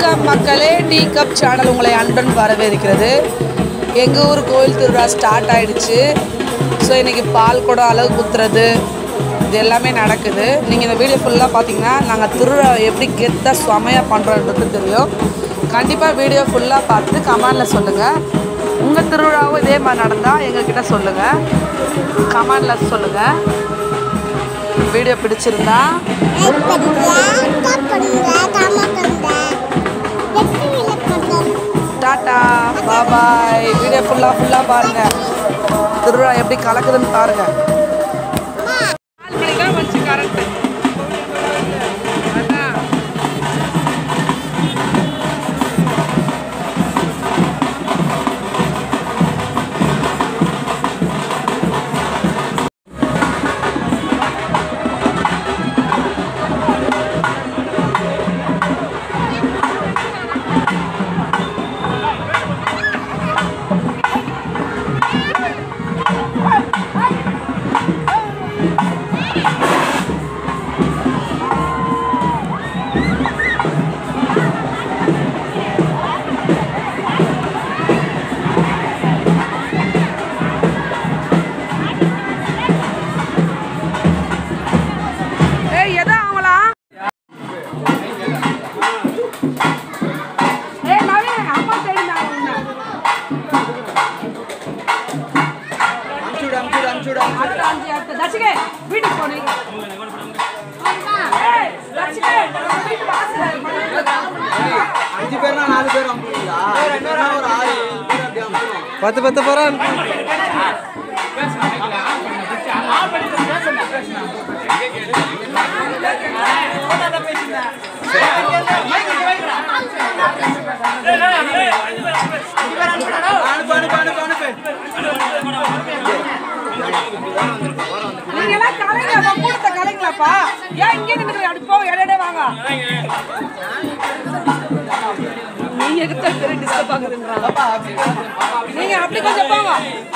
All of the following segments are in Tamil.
வணக்கம் மக்களே, டீ கப் சேனல் உங்களை அன்புடன் வரவேற்கிறது. எங்கள் ஊர் கோயில் திருவிழா ஸ்டார்ட் ஆகிடுச்சு. ஸோ இன்றைக்கி பால் குடம் அளவு குத்துறது இது எல்லாமே நடக்குது. நீங்கள் இந்த வீடியோ ஃபுல்லாக பார்த்தீங்கன்னா நாங்கள் திருவிழா எப்படி கெத்தாக செமையாக பண்ணுறோன்றது தெரியும். கண்டிப்பாக வீடியோ ஃபுல்லாக பார்த்து கமெண்டில் சொல்லுங்கள். உங்கள் திருவிழாவும் இதே மாதிரி நடந்தால் எங்கள்கிட்ட சொல்லுங்கள், கமெண்டில் சொல்லுங்கள். வீடியோ பிடிச்சிருந்தா டாட்டா பாய். வீடியோ ஃபுல்லாக பாருங்கள், திருவிழா எப்படி கலக்குதுன்னு பாருங்கள். 4 மணிக்கு தான் வந்துச்சு கரண்ட்டு. வீட்டுக்கு போனீங்க 5 பேர்னா 4 பேர் 10 போறான். நீங்கெல்லாம் கலைங்களா, கூட்டத்தை கலைங்களாப்பா. ஏன் இங்கே நின்று அப்படி போக இடையிட வாங்க. நீங்க எதுக்கு பெரிய டிஸ்டர்ப் ஆகுதுன்றாங்க. நீங்க அப்படி கொஞ்சம் போங்க.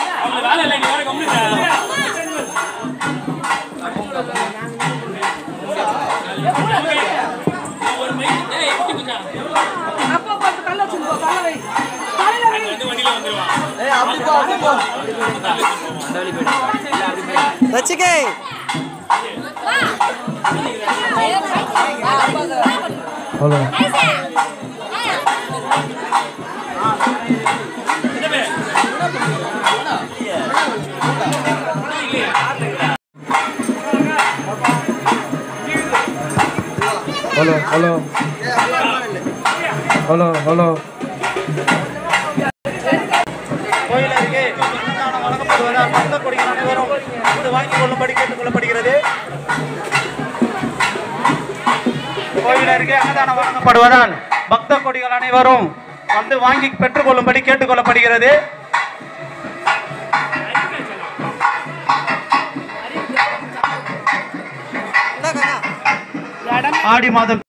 அப்போ கொஞ்சம் தள்ள வச்சுக்கோ, தள்ள வை. ரச்சிகை hello hello hello hello hello கோயில் அருகே அன்னதானம் வழங்கப்படுவதால் பக்த கொடிகள் அனைவரும் வந்து வாங்கிக் கொள்ளும்படி கேட்டுக் கொள்ளப்படுகிறது. கோயில் அருகே அன்னதானம் வழங்கப்படுவதால் பக்த கொடிகள் அனைவரும் வந்து வாங்கி பெற்றுக் கொள்ளும்படி கேட்டுக் கொள்ளப்படுகிறது. ஆடி மாதம்